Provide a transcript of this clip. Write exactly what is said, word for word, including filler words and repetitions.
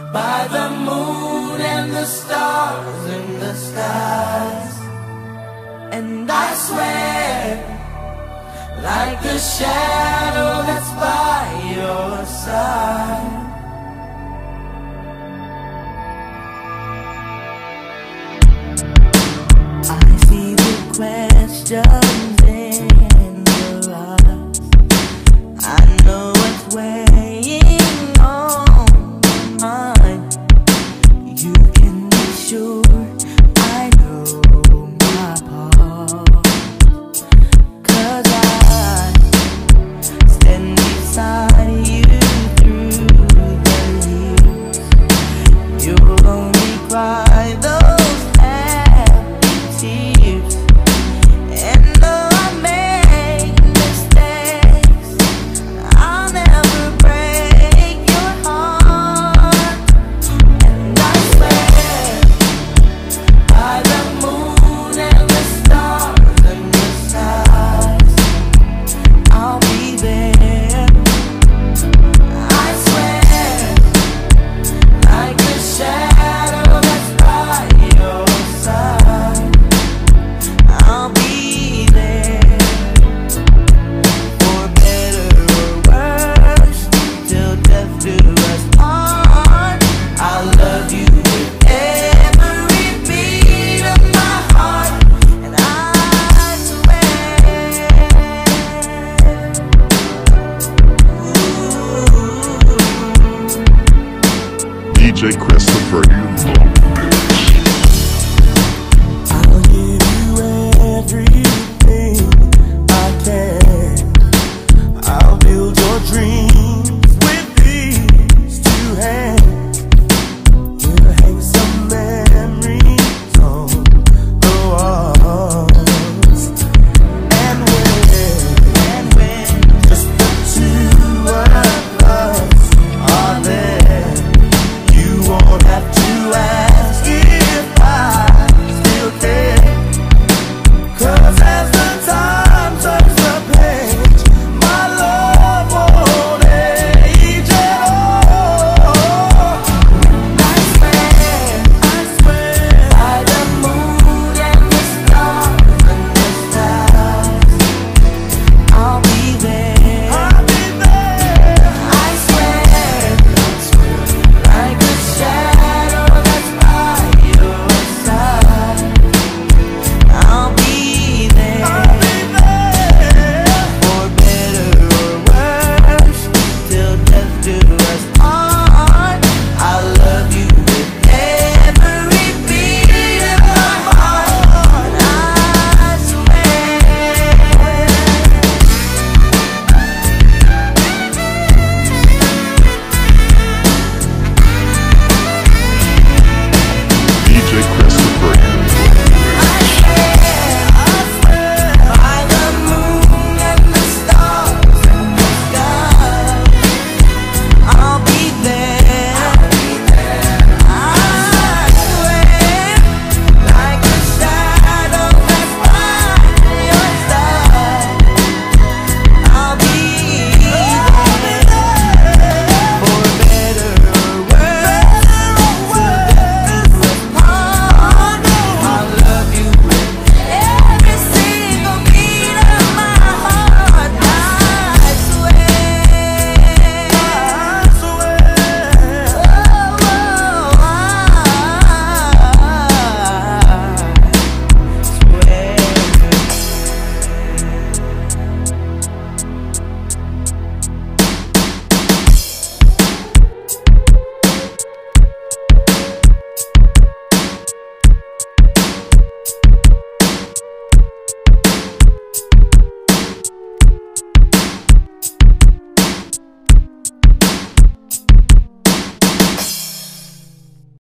by the moon and the stars in the skies. And I swear, like a shadow that's by your side. I see the questions in your eyes. I know what's weighing on my mind. You can be sure I know my part, 'cause I stand beside you through the years. You'll only cry those happy tears. And though I make mistakes, I'll never break your heart. And I swear, by the moon and the stars and the skies, I'll be there. I swear, like a shadow that's by your side, I'll be there. For better or worse, till death do us part. I'll love you with every beat of my heart. And I swear, ooh. D J Christopher Ulo.